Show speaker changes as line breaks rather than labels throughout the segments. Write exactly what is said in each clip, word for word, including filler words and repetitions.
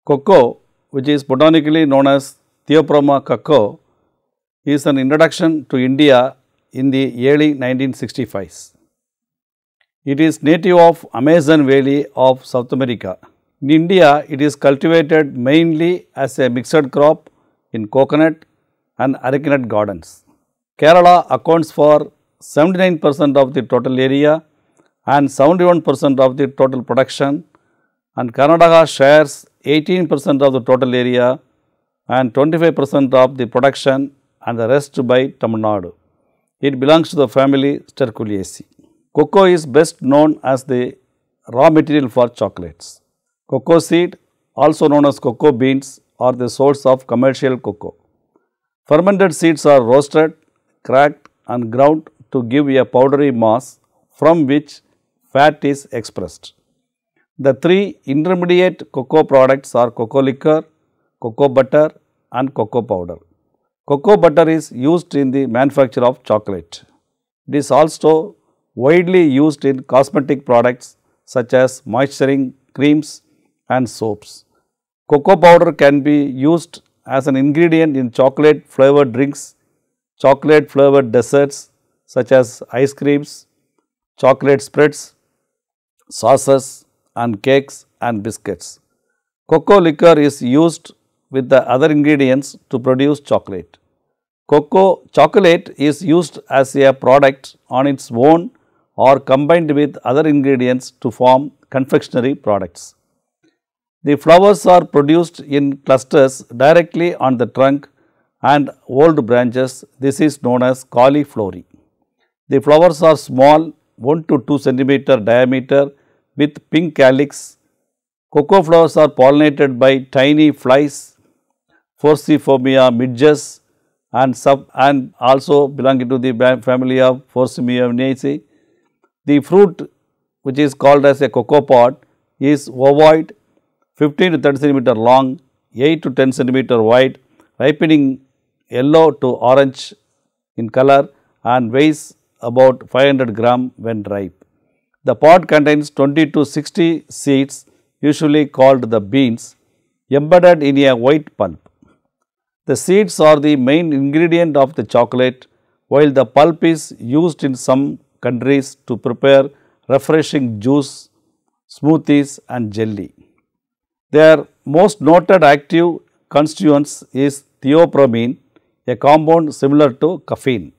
Cocoa, which is botanically known as Theobroma cacao, is an introduction to India in the early nineteen sixty-fives. It is native of Amazon Valley of South America. In India, it is cultivated mainly as a mixed crop in coconut and arecanut gardens. Kerala accounts for seventy-nine percent of the total area and seventy-one percent of the total production, and Karnataka shares eighteen percent of the total area and twenty-five percent of the production, and the rest by Tamil Nadu. It belongs to the family Sterculiaceae. Cocoa is best known as the raw material for chocolates. Cocoa seed, also known as cocoa beans, are the source of commercial cocoa. Fermented seeds are roasted, cracked and ground to give a powdery mass from which fat is expressed. The three intermediate cocoa products are cocoa liquor, cocoa butter and cocoa powder. Cocoa butter is used in the manufacture of chocolate. It is also widely used in cosmetic products such as moisturizing creams and soaps. Cocoa powder can be used as an ingredient in chocolate flavored drinks, chocolate flavored desserts such as ice creams, chocolate spreads, sauces and cakes and biscuits. Cocoa liquor is used with the other ingredients to produce chocolate. Cocoa chocolate is used as a product on its own or combined with other ingredients to form confectionery products. The flowers are produced in clusters directly on the trunk and old branches. This is known as cauliflowery. The flowers are small, one to two centimeter diameter with pink calyx. Cocoa flowers are pollinated by tiny flies, Forciformia midges, and sub and also belonging to the family of Forcimiaceae. The fruit, which is called as a cocoa pod, is ovoid, fifteen to thirty centimeter long, eight to ten centimeter wide, ripening yellow to orange in color and weighs about five hundred gram when ripe. The pod contains twenty to sixty seeds, usually called the beans, embedded in a white pulp. The seeds are the main ingredient of the chocolate, while the pulp is used in some countries to prepare refreshing juice, smoothies and jelly. Their most noted active constituents is theobromine, a compound similar to caffeine.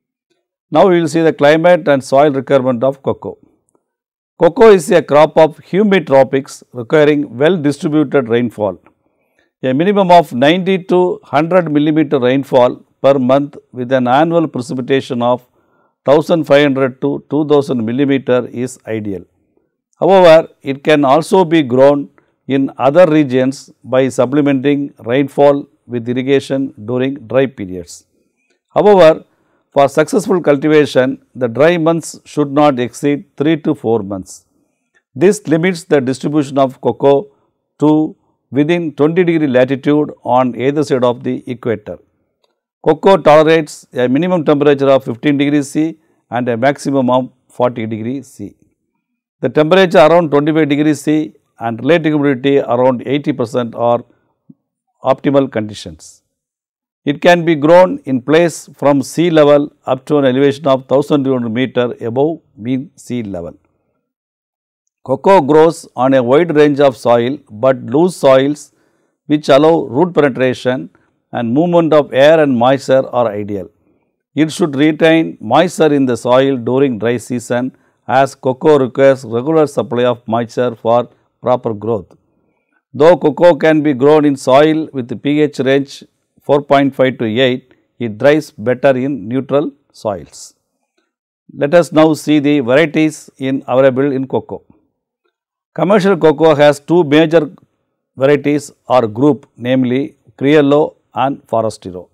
Now we will see the climate and soil requirement of cocoa. Cocoa is a crop of humid tropics requiring well distributed rainfall. A minimum of ninety to one hundred millimeter rainfall per month with an annual precipitation of one thousand five hundred to two thousand millimeter is ideal. However, it can also be grown in other regions by supplementing rainfall with irrigation during dry periods. However, for successful cultivation, the dry months should not exceed three to four months. This limits the distribution of cocoa to within twenty degree latitude on either side of the equator. Cocoa tolerates a minimum temperature of fifteen degrees C and a maximum of forty degrees C. The temperature around twenty-five degrees C and relative humidity around eighty percent are optimal conditions. It can be grown in place from sea level up to an elevation of one thousand two hundred meter above mean sea level. Cocoa grows on a wide range of soil, but loose soils which allow root penetration and movement of air and moisture are ideal. It should retain moisture in the soil during dry season, as cocoa requires regular supply of moisture for proper growth. Though cocoa can be grown in soil with the pH range four point five to eight, it thrives better in neutral soils. Let us now see the varieties in available in cocoa. Commercial cocoa has two major varieties or group, namely Criollo and Forastero.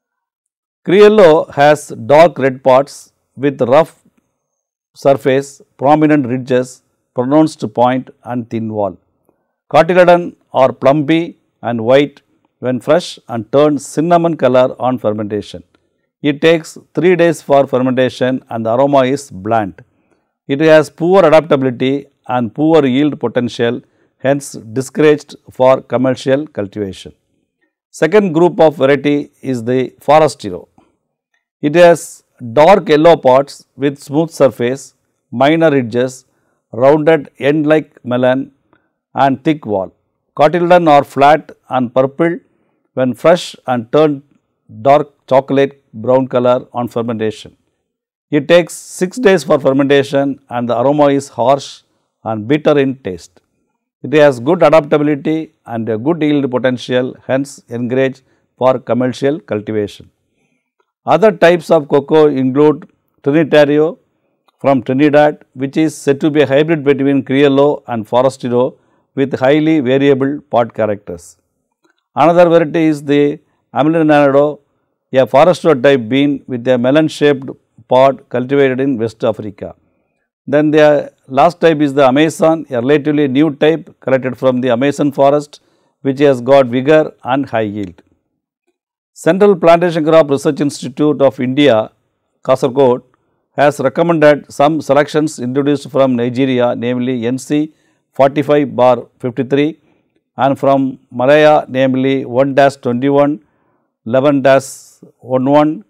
Criollo has dark red parts with rough surface, prominent ridges, pronounced point and thin wall. Cotyledon are plumpy and white when fresh and turn cinnamon color on fermentation. It takes three days for fermentation and the aroma is bland. It has poor adaptability and poor yield potential, hence discouraged for commercial cultivation. Second group of variety is the Forastero. It has dark yellow pods with smooth surface, minor ridges, rounded end like melon and thick wall. Cotyledon are flat and purple when fresh and turn dark chocolate brown color on fermentation. It takes six days for fermentation and the aroma is harsh and bitter in taste. It has good adaptability and a good yield potential, hence encouraged for commercial cultivation. Other types of cocoa include Trinitario from Trinidad, which is said to be a hybrid between Criollo and Forastero with highly variable pod characters. Another variety is the Amelinado, a Forastero type bean with a melon shaped pod cultivated in West Africa. Then the last type is the Amazon, a relatively new type collected from the Amazon forest, which has got vigor and high yield. Central Plantation Crop Research Institute of India, Kasaragod, has recommended some selections introduced from Nigeria, namely N C forty-five bar fifty-three, and from Malaya, namely one dash twenty-one, eleven dash eleven,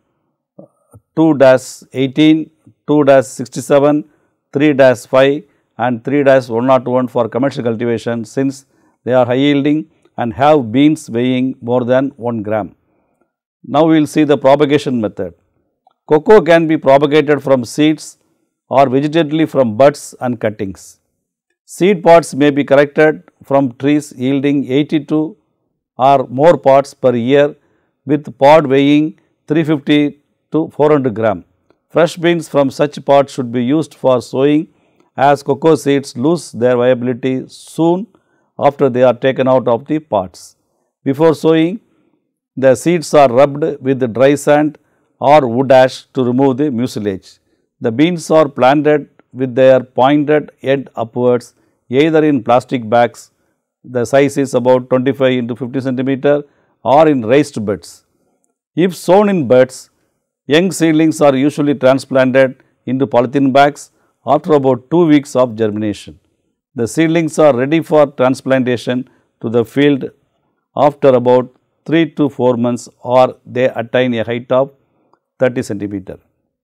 two dash eighteen, two dash sixty-seven, three dash five and three dash one oh one for commercial cultivation, since they are high yielding and have beans weighing more than one gram. Now, we will see the propagation method. Cocoa can be propagated from seeds or vegetatively from buds and cuttings. Seed pods may be collected from trees yielding eighty-two or more pods per year with pod weighing three hundred fifty to four hundred gram. Fresh beans from such pods should be used for sowing, as cocoa seeds lose their viability soon after they are taken out of the pods. Before sowing, the seeds are rubbed with dry sand or wood ash to remove the mucilage. The beans are planted with their pointed end upwards, either in plastic bags, the size is about twenty-five into fifty centimeter, or in raised beds. If sown in beds, young seedlings are usually transplanted into polythene bags after about two weeks of germination. The seedlings are ready for transplantation to the field after about three to four months, or they attain a height of thirty centimeter.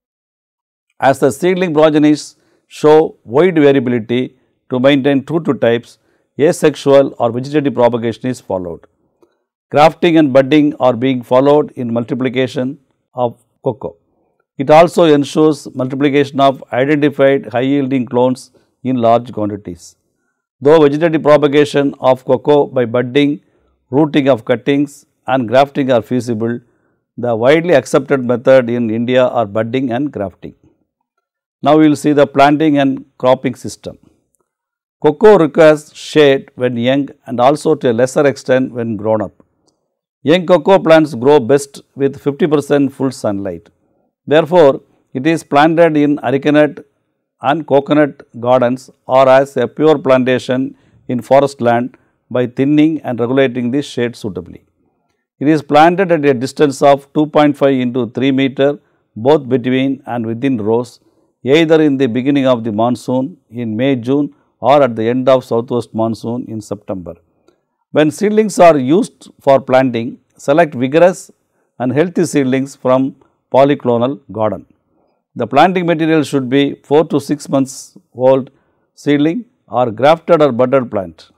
As the seedling progenies show wide variability, to maintain true to types, asexual or vegetative propagation is followed. Grafting and budding are being followed in multiplication of cocoa. It also ensures multiplication of identified high yielding clones in large quantities. Though vegetative propagation of cocoa by budding, rooting of cuttings and grafting are feasible, the widely accepted method in India are budding and grafting. Now, we will see the planting and cropping system. Cocoa requires shade when young and also to a lesser extent when grown up. Young cocoa plants grow best with fifty percent full sunlight. Therefore, it is planted in arecanut and coconut gardens or as a pure plantation in forest land by thinning and regulating the shade suitably. It is planted at a distance of two point five into three meter both between and within rows, either in the beginning of the monsoon in May June or at the end of southwest monsoon in September. When seedlings are used for planting, select vigorous and healthy seedlings from polyclonal garden. The planting material should be four to six months old seedling or grafted or budded plant.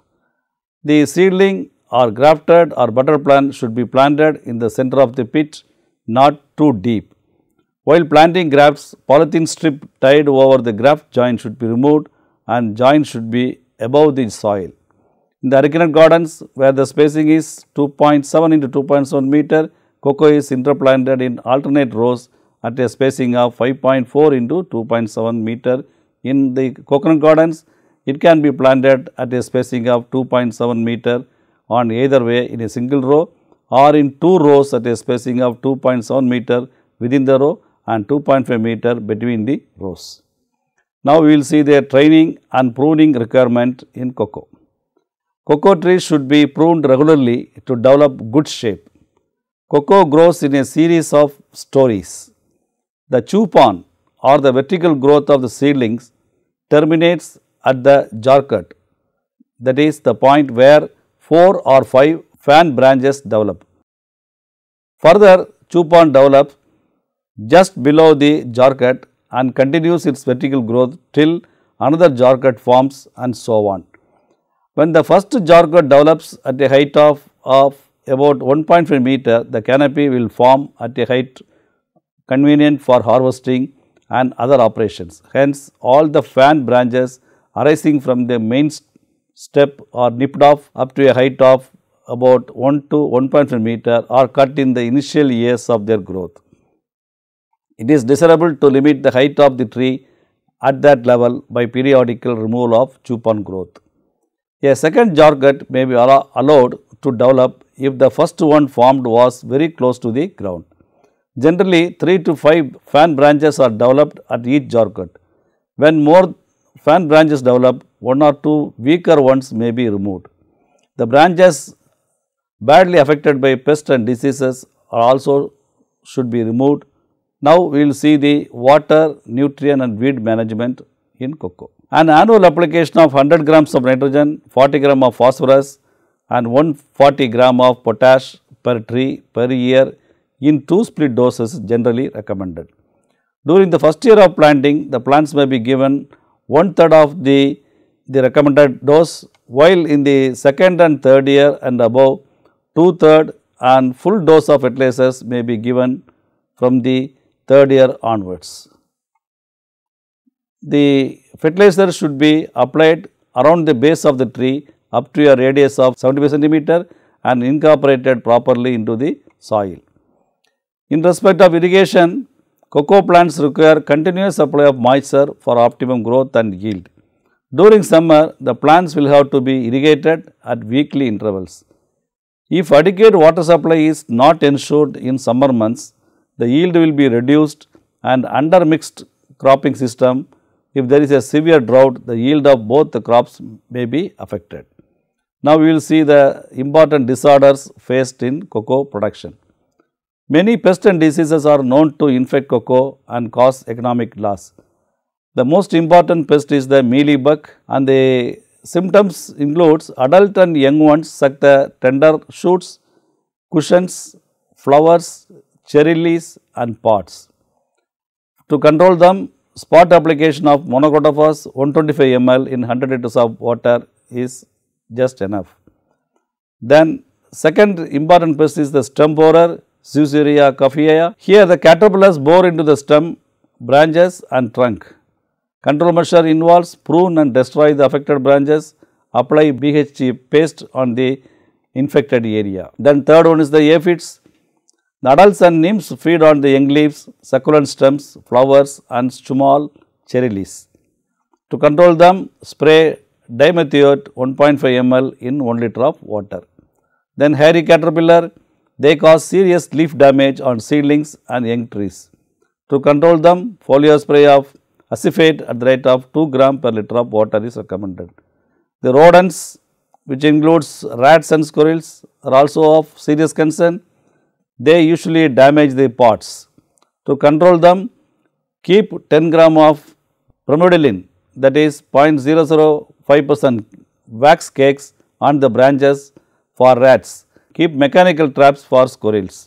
The seedling or grafted or budded plant should be planted in the center of the pit, not too deep. While planting grafts, polythene strip tied over the graft joint should be removed and joint should be above the soil. In the arecanut gardens, where the spacing is two point seven into two point seven meter, cocoa is interplanted in alternate rows at a spacing of five point four into two point seven meter. In the coconut gardens, it can be planted at a spacing of two point seven meter on either way in a single row or in two rows at a spacing of two point seven meter within the row and two point five meter between the rows. Now, we will see the training and pruning requirement in cocoa. Cocoa trees should be pruned regularly to develop good shape. Cocoa grows in a series of stories. The chupon or the vertical growth of the seedlings terminates at the jarcut. that is the point where four or five fan branches develop. Further, chupon develops just below the jar cut and continues its vertical growth till another jar cut forms and so on. When the first jar cut develops at a height of, of about one point five meter, the canopy will form at a height convenient for harvesting and other operations. Hence, all the fan branches arising from the main step are nipped off up to a height of about one to one point five meter or cut in the initial years of their growth. It is desirable to limit the height of the tree at that level by periodical removal of chupon growth. A second jar cut may be allow allowed to develop if the first one formed was very close to the ground. Generally, three to five fan branches are developed at each jar cut. When more fan branches develop, one or two weaker ones may be removed. The branches badly affected by pests and diseases are also should be removed. Now, we will see the water, nutrient and weed management in cocoa. An annual application of one hundred grams of nitrogen, forty grams of phosphorus and one hundred forty grams of potash per tree per year in two split doses is generally recommended. During the first year of planting, the plants may be given one third of the, the recommended dose, while in the second and third year and above, two third and full dose of fertilizers may be given from the third year onwards. The fertilizer should be applied around the base of the tree up to a radius of seventy-five centimeter and incorporated properly into the soil. In respect of irrigation, cocoa plants require continuous supply of moisture for optimum growth and yield. During summer, the plants will have to be irrigated at weekly intervals. If adequate water supply is not ensured in summer months, the yield will be reduced, and under mixed cropping system, if there is a severe drought, the yield of both the crops may be affected. Now, we will see the important disorders faced in cocoa production. Many pests and diseases are known to infect cocoa and cause economic loss. The most important pest is the mealybug, and the symptoms includes adult and young ones suck the tender shoots, cushions, flowers, cherry leaves and pods. To control them, spot application of monochrotophos one hundred twenty-five milliliters in one hundred liters of water is just enough. Then second important pest is the stem borer, Zeuxeria coffeae. Here the caterpillars bore into the stem, branches and trunk. Control measure involves prune and destroy the affected branches, apply B H G paste on the infected area. Then third one is the aphids. The adults and nymphs feed on the young leaves, succulent stems, flowers and small cherry leaves. To control them, spray dimethoate one point five milliliters in one liter of water. Then hairy caterpillar, they cause serious leaf damage on seedlings and young trees. To control them, foliar spray of acephate at the rate of two grams per liter of water is recommended. The rodents, which includes rats and squirrels, are also of serious concern. They usually damage the pods. To control them, keep ten grams of bromelain, that is zero point zero zero five percent wax cakes on the branches for rats. Keep mechanical traps for squirrels.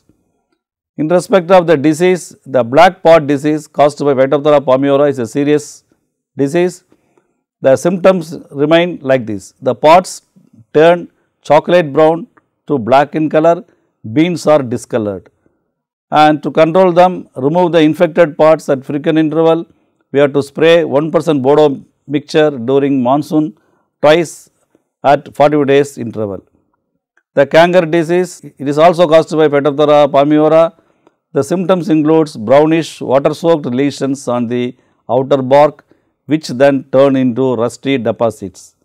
In respect of the disease, the black pod disease caused by Phytophthora palmivora is a serious disease. The symptoms remain like this: the pods turn chocolate brown to black in color, beans are discolored. And to control them, remove the infected pods at frequent interval. We have to spray one percent Bodo mixture during monsoon twice at forty days interval. The canker disease, it is also caused by Phytophthora palmivora. The symptoms includes brownish water soaked lesions on the outer bark, which then turn into rusty deposits.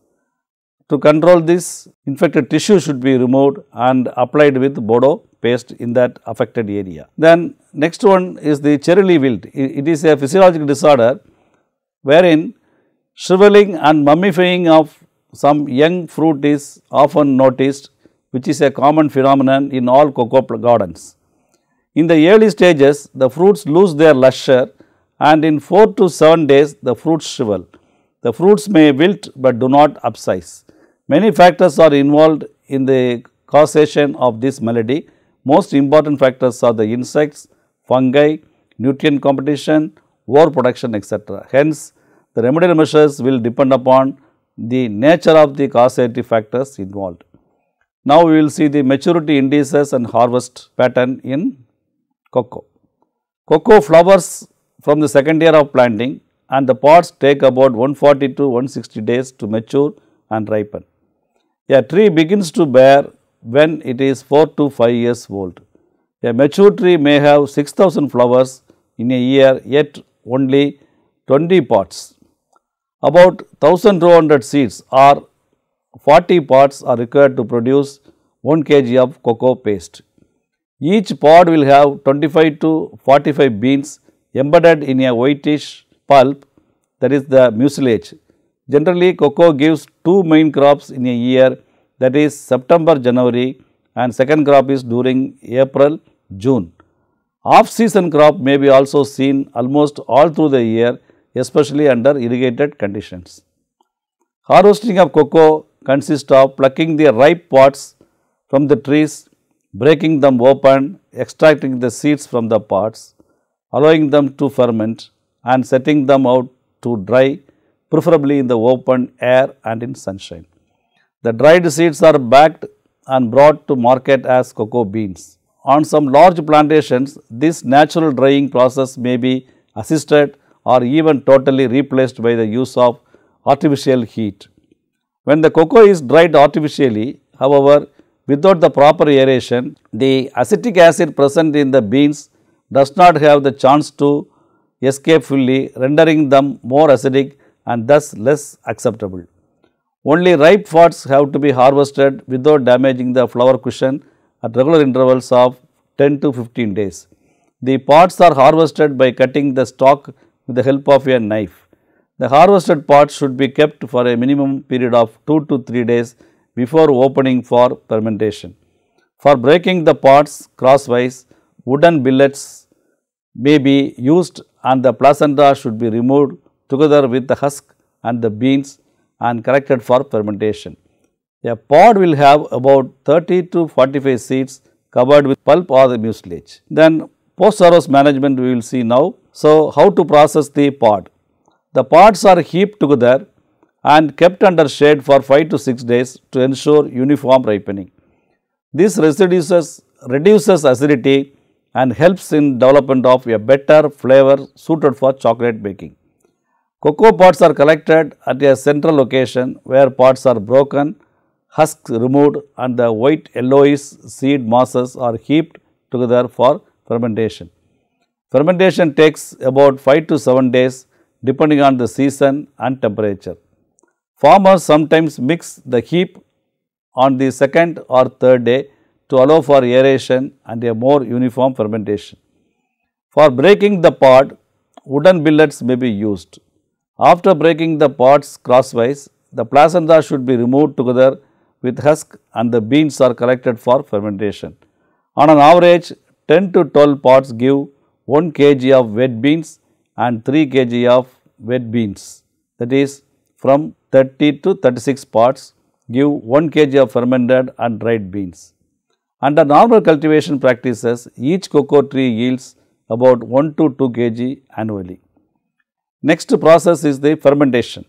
To control this, infected tissue should be removed and applied with Bodo paste in that affected area. Then next one is the cherry leaf wilt. It is a physiological disorder wherein shriveling and mummifying of some young fruit is often noticed, which is a common phenomenon in all cocoa gardens. In the early stages, the fruits lose their lustre, and in four to seven days the fruits shrivel. The fruits may wilt but do not upsize. Many factors are involved in the causation of this malady. Most important factors are the insects, fungi, nutrient competition, overproduction, et cetera. Hence, the remedial measures will depend upon the nature of the causative factors involved. Now, we will see the maturity indices and harvest pattern in cocoa. Cocoa flowers from the second year of planting, and the pods take about one forty to one sixty days to mature and ripen. A tree begins to bear when it is four to five years old. A mature tree may have six thousand flowers in a year, yet only twenty pods. About one thousand two hundred seeds or forty pods are required to produce one kilogram of cocoa paste. Each pod will have twenty-five to forty-five beans embedded in a whitish pulp, that is the mucilage. Generally, cocoa gives two main crops in a year, that is September January, and second crop is during April June. Off-season crop may be also seen almost all through the year, especially under irrigated conditions. Harvesting of cocoa consists of plucking the ripe pods from the trees, breaking them open, extracting the seeds from the pods, allowing them to ferment, and setting them out to dry, preferably in the open air and in sunshine. The dried seeds are bagged and brought to market as cocoa beans. On some large plantations, this natural drying process may be assisted or even totally replaced by the use of artificial heat. When the cocoa is dried artificially, however, without the proper aeration, the acetic acid present in the beans does not have the chance to escape fully, rendering them more acidic and thus less acceptable. Only ripe pods have to be harvested without damaging the flower cushion at regular intervals of ten to fifteen days. The pods are harvested by cutting the stalk with the help of a knife. The harvested pods should be kept for a minimum period of two to three days before opening for fermentation. For breaking the pods crosswise, wooden billets may be used and the placenta should be removed together with the husk and the beans and corrected for fermentation. A pod will have about thirty to forty-five seeds covered with pulp or the mucilage. Then post-harvest management we will see now. So, how to process the pod? The pods are heaped together and kept under shade for five to six days to ensure uniform ripening. This reduces, reduces acidity and helps in development of a better flavor suited for chocolate baking. Cocoa pods are collected at a central location where pods are broken, husks removed and the white yellowish seed masses are heaped together for fermentation. Fermentation takes about five to seven days depending on the season and temperature. Farmers sometimes mix the heap on the second or third day to allow for aeration and a more uniform fermentation. For breaking the pod, wooden billets may be used. After breaking the pods crosswise, the placenta should be removed together with husk and the beans are collected for fermentation. On an average, ten to twelve pods give one kilogram of wet beans and three kilograms of wet beans. That is, from thirty to thirty-six pods give one kilogram of fermented and dried beans. Under normal cultivation practices, each cocoa tree yields about one to two kilograms annually. Next process is the fermentation.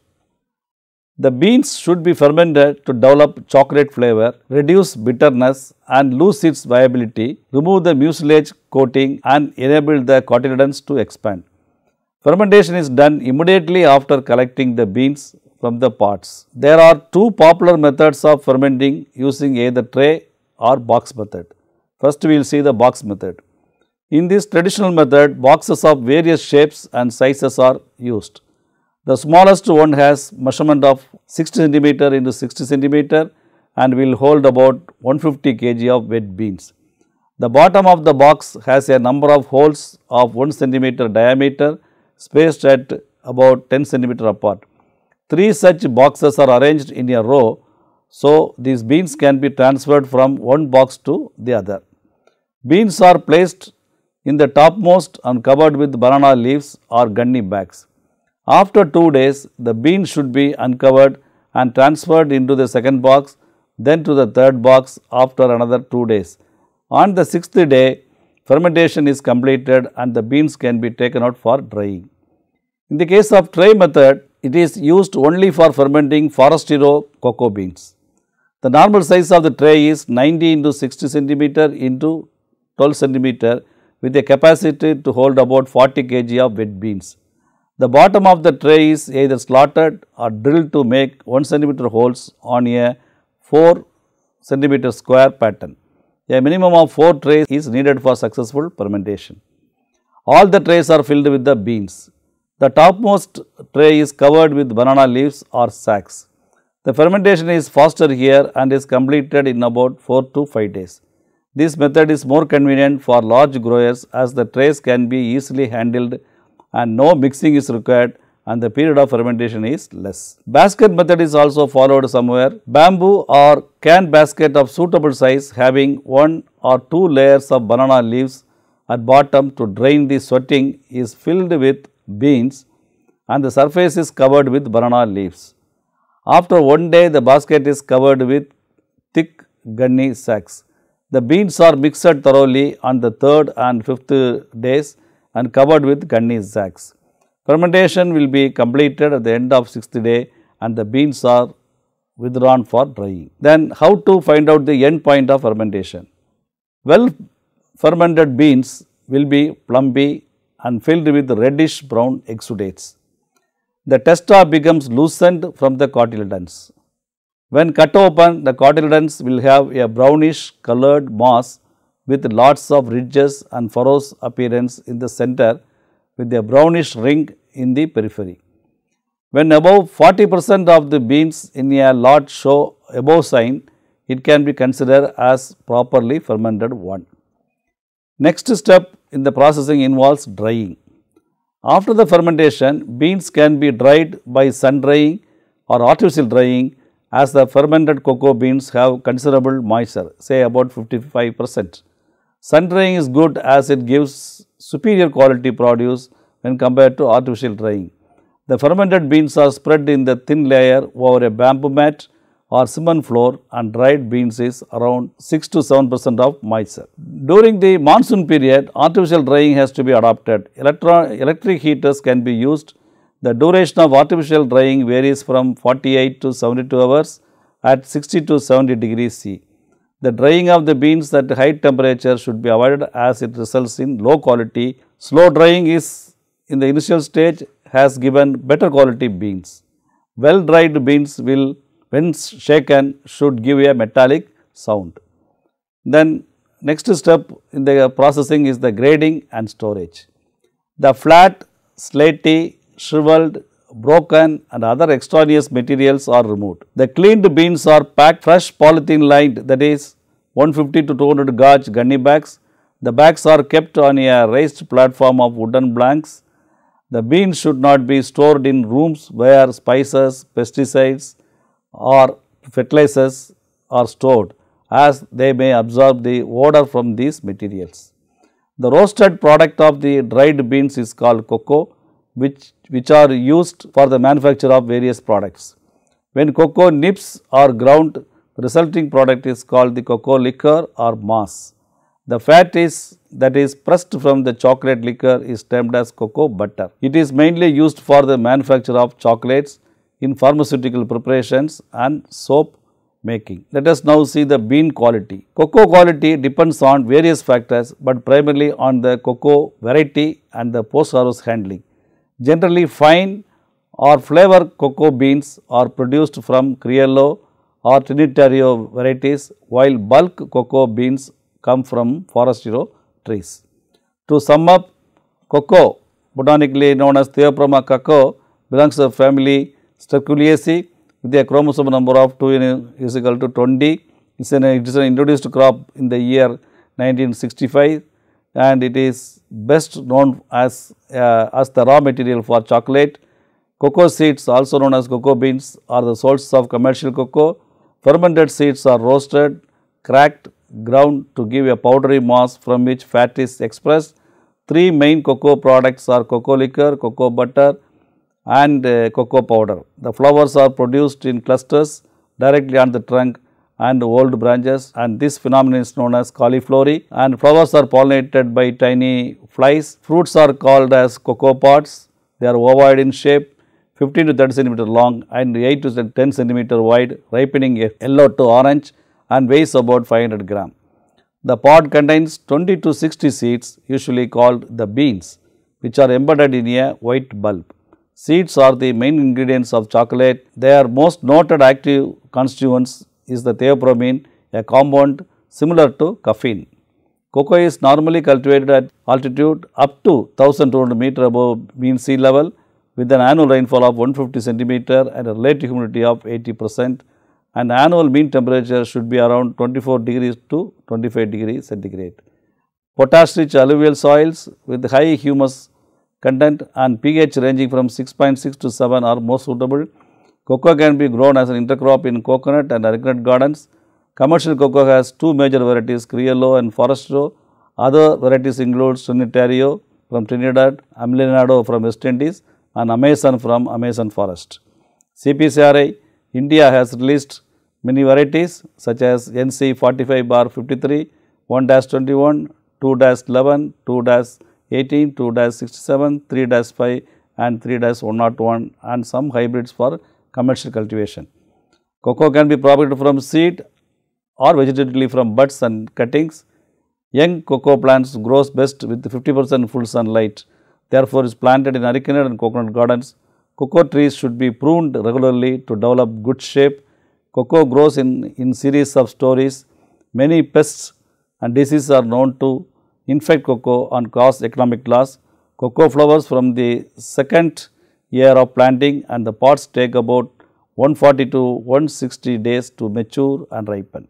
The beans should be fermented to develop chocolate flavor, reduce bitterness and lose its viability, remove the mucilage coating and enable the cotyledons to expand. Fermentation is done immediately after collecting the beans from the pods. There are two popular methods of fermenting using either tray or box method. First we will see the box method. In this traditional method, boxes of various shapes and sizes are used. The smallest one has measurement of sixty centimeter into sixty centimeter and will hold about one hundred fifty kilograms of wet beans. The bottom of the box has a number of holes of one centimeter diameter spaced at about ten centimeter apart. Three such boxes are arranged in a row, so these beans can be transferred from one box to the other. Beans are placed in the topmost and covered with banana leaves or gunny bags. After two days, the beans should be uncovered and transferred into the second box, then to the third box after another two days. On the sixth day, fermentation is completed and the beans can be taken out for drying. In the case of tray method, it is used only for fermenting Forastero cocoa beans. The normal size of the tray is ninety into sixty centimeter into twelve centimeter with a capacity to hold about forty kilograms of wet beans. The bottom of the tray is either slotted or drilled to make one centimeter holes on a four centimeter square pattern. A minimum of four trays is needed for successful fermentation. All the trays are filled with the beans. The topmost tray is covered with banana leaves or sacks. The fermentation is faster here and is completed in about four to five days. This method is more convenient for large growers as the trays can be easily handled and no mixing is required and the period of fermentation is less. Basket method is also followed somewhere. Bamboo or can basket of suitable size having one or two layers of banana leaves at bottom to drain the sweating is filled with beans and the surface is covered with banana leaves. After one day, the basket is covered with thick gunny sacks. The beans are mixed thoroughly on the third and fifth days and covered with gunny sacks. Fermentation will be completed at the end of sixth day and the beans are withdrawn for drying. Then how to find out the end point of fermentation? Well fermented beans will be plumpy and filled with reddish brown exudates. The testa becomes loosened from the cotyledons. When cut open, the cotyledons will have a brownish colored mass with lots of ridges and furrows appearance in the center with a brownish ring in the periphery. When above forty percent of the beans in a lot show above sign, it can be considered as properly fermented one. Next step in the processing involves drying. After the fermentation, beans can be dried by sun drying or artificial drying as the fermented cocoa beans have considerable moisture, say about fifty-five percent. Sun drying is good as it gives superior quality produce when compared to artificial drying. The fermented beans are spread in the thin layer over a bamboo mat or cement floor and dried beans is around six to seven percent of moisture. During the monsoon period, artificial drying has to be adopted. Electro electric heaters can be used. The duration of artificial drying varies from forty-eight to seventy-two hours at sixty to seventy degrees C. The drying of the beans at high temperature should be avoided as it results in low quality. Slow drying is in the initial stage has given better quality beans. Well dried beans will, when shaken, should give a metallic sound. Then next step in the processing is the grading and storage. The flat, slaty, shriveled, broken and other extraneous materials are removed. The cleaned beans are packed fresh polythene lined, that is one fifty to two hundred gauge gunny bags. The bags are kept on a raised platform of wooden planks. The beans should not be stored in rooms where spices, pesticides or fertilizers are stored as they may absorb the odor from these materials. The roasted product of the dried beans is called cocoa, which, which are used for the manufacture of various products. When cocoa nibs are ground, the resulting product is called the cocoa liquor or mass. The fat is that is pressed from the chocolate liquor is termed as cocoa butter. It is mainly used for the manufacture of chocolates, in pharmaceutical preparations and soap making. Let us now see the bean quality. Cocoa quality depends on various factors, but primarily on the cocoa variety and the post-harvest handling. Generally, fine or flavor cocoa beans are produced from Criollo or Trinitario varieties, while bulk cocoa beans come from Forastero trees. To sum up, cocoa, botanically known as Theobroma cacao, belongs to the family Sterculiaceae with a chromosome number of two is equal to twenty. It is an, it is an introduced crop in the year nineteen sixty-five and it is best known as, uh, as the raw material for chocolate. Cocoa seeds, also known as cocoa beans, are the sources of commercial cocoa. Fermented seeds are roasted, cracked, ground to give a powdery mass from which fat is expressed. Three main cocoa products are cocoa liquor, cocoa butter and uh, cocoa powder. The flowers are produced in clusters directly on the trunk and old branches, and this phenomenon is known as cauliflowery, and flowers are pollinated by tiny flies. Fruits are called as cocoa pods. They are ovoid in shape, fifteen to thirty centimeter long and eight to ten centimeter wide, ripening yellow to orange and weighs about five hundred gram. The pod contains twenty to sixty seeds, usually called the beans, which are embedded in a white bulb. Seeds are the main ingredients of chocolate. Their most noted active constituents is the theobromine, a compound similar to caffeine. Cocoa is normally cultivated at altitude up to one thousand two hundred meter above mean sea level, with an annual rainfall of one hundred fifty centimeter and a relative humidity of eighty percent, and annual mean temperature should be around twenty-four degrees to twenty-five degrees centigrade. Potash rich alluvial soils with high humus content and pH ranging from six point six to seven are most suitable. Cocoa can be grown as an intercrop in coconut and coconut gardens. Commercial cocoa has two major varieties, Criollo and Forastero. Other varieties include Trinitario from Trinidad, Amelinado from West Indies, and Amazon from Amazon forest. C P C R I India has released many varieties such as N C forty-five bar fifty-three, one dash twenty-one, two dash eleven, two dash eighteen, two dash sixty-seven, three dash five and three dash one oh one, and some hybrids for commercial cultivation. Cocoa can be propagated from seed or vegetatively from buds and cuttings. Young cocoa plants grows best with fifty percent full sunlight. Therefore, is planted in arecanut and coconut gardens. Cocoa trees should be pruned regularly to develop good shape. Cocoa grows in, in series of stories. Many pests and diseases are known to infect cocoa and cause economic loss. Cocoa flowers from the second year of planting, and the pods take about one forty to one sixty days to mature and ripen.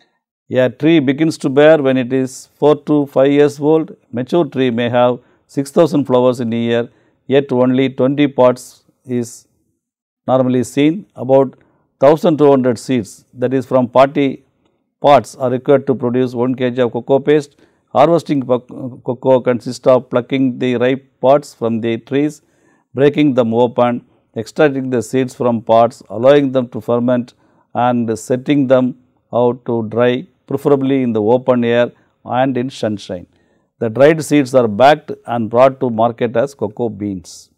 A tree begins to bear when it is four to five years old. Mature tree may have six thousand flowers in a year, yet only twenty pods is normally seen. About one thousand two hundred seeds, that is from forty pods, are required to produce one kilogram of cocoa paste. Harvesting cocoa consists of plucking the ripe pods from the trees, breaking them open, extracting the seeds from pods, allowing them to ferment and setting them out to dry, preferably in the open air and in sunshine. The dried seeds are bagged and brought to market as cocoa beans.